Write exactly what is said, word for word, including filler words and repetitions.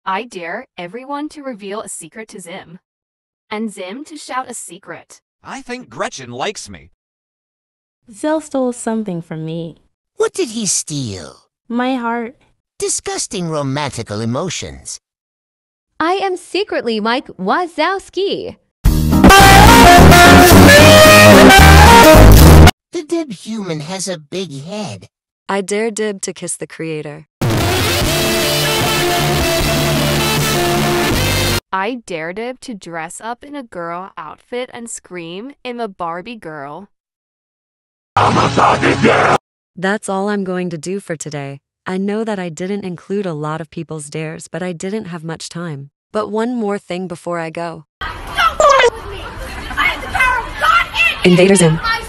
I dare everyone to reveal a secret to Zim. And Zim to shout a secret. I think Gretchen likes me. Zell stole something from me. What did he steal? My heart. Disgusting romantical emotions. I am secretly Mike Wazowski. The dead human has a big head. I dare Dib to kiss the creator. I dare Dib to dress up in a girl outfit and scream, "I'm a Barbie girl." I'm a Barbie girl. That's all I'm going to do for today. I know that I didn't include a lot of people's dares, but I didn't have much time. But one more thing before I go. Don't with me. I am the power of God and Invaders in.